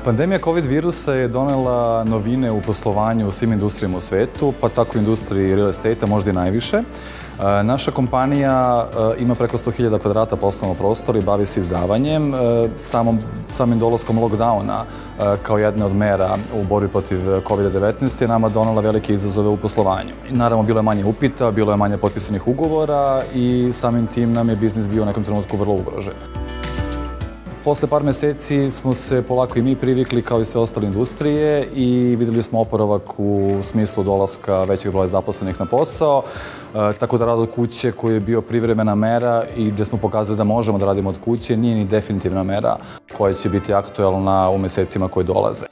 Pandemija COVID virusa je donela novine u poslovanju u svim industrijama u svetu, pa tako u industriji real estate-a možda i najviše. Naša kompanija ima preko 100.000 kvadrata poslovnog prostora i bavi se izdavanjem. Samim dolaskom lockdowna kao jedne od mera u borbi protiv COVID-19 je nama donela velike izazove u poslovanju. Naravno, bilo je manje upita, bilo je manje potpisanih ugovora i samim tim nam je biznis bio u nekom trenutku vrlo ugrožen. Posle par meseci smo se polako i mi privikli kao i sve ostale industrije i videli smo oporavak u smislu dolaska većeg broja zaposlenih na posao, tako da rad od kuće koji je bio privremena mera i gde smo pokazali da možemo da radimo od kuće nije ni definitivna mera koja će biti aktuelna u mesecima koji dolaze.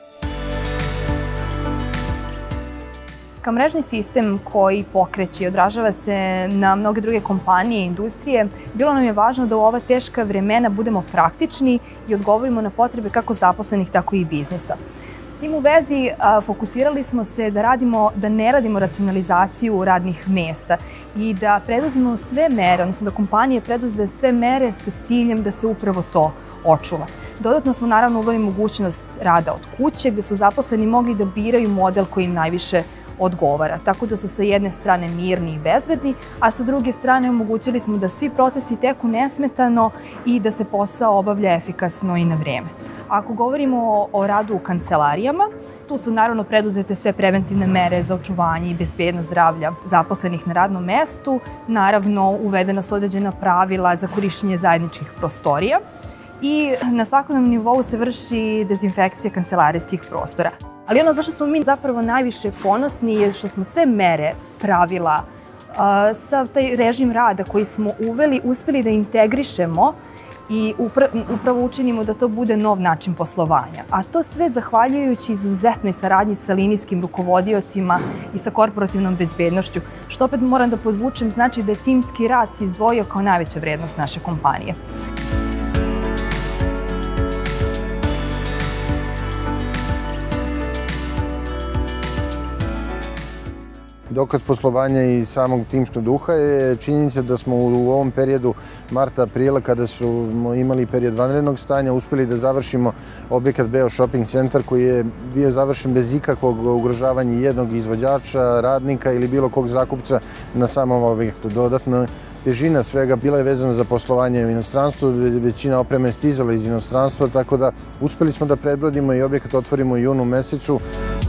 Kao mrežni sistem koji pokreće i odražava se na mnoge druge kompanije i industrije, bilo nam je važno da u ova teška vremena budemo praktični i odgovorimo na potrebe kako zaposlenih, tako i biznisa. S tim u vezi fokusirali smo se da ne radimo racionalizaciju radnih mesta i da preduzmemo sve mere, odnosno da kompanije preduzme sve mere sa ciljem da se upravo to očuva. Dodatno smo naravno uveli mogućnost rada od kuće, gde su zaposleni mogli da biraju model koji im najviše odgovara, tako da su sa jedne strane mirni i bezbedni, a sa druge strane omogućili smo da svi procesi teku nesmetano i da se posao obavlja efikasno i na vreme. Ako govorimo o radu u kancelarijama, tu su naravno preduzete sve preventivne mere za očuvanje i bezbednost zdravlja zaposlenih na radnom mestu, naravno uvedena su određena pravila za korišćenje zajedničkih prostorija i na svakodnevnom nivou se vrši dezinfekcija kancelarijskih prostora. Ali ono zašto smo mi zapravo najviše ponosni je što smo sve mere, pravila, sav taj režim rada koji smo uveli, uspeli da integrišemo i upravo učinimo da to bude nov način poslovanja. A to sve zahvaljujući izuzetnoj saradnji sa linijskim rukovodiocima i sa korporativnom bezbednošću, što opet moram da podvučem, znači da je timski rad se izdvojio kao najveća vrednost naše kompanije. Dokaz poslovanja i samog timskog duha je činjenica da smo u ovom periodu marta, aprila, kada smo imali period vanrednog stanja, uspeli da završimo objekat Beo Shopping centar koji je bio završen bez ikakvog ugrožavanja jednog izvođača, radnika ili bilo kog zakupca na samom objektu. Dodatno, težina svega bila je vezana za poslovanje u inostranstvu, većina opreme je stizala iz inostranstva, tako da uspeli smo da prebrodimo i objekat otvorimo u junu mesecu.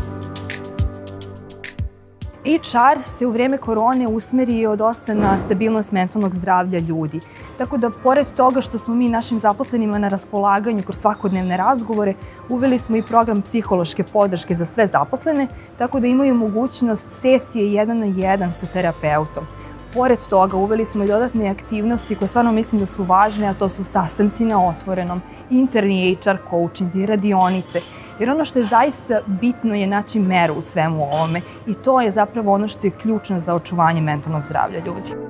HR se u vreme korone usmerio dosta na stabilnost mentalnog zdravlja ljudi. Tako da, pored toga što smo mi našim zaposlenima na raspolaganju kroz svakodnevne razgovore, uveli smo i program psihološke podrške za sve zaposlene, tako da imaju mogućnost sesije 1 na 1 sa terapeutom. Pored toga, uveli smo i dodatne aktivnosti koje stvarno mislim da su važne, a to su sastanci na otvorenom, interni HR coachinzi, radionice. Jer ono što je zaista bitno je naći meru u svemu ovome i to je zapravo ono što je ključno za očuvanje mentalnog zdravlja ljudi.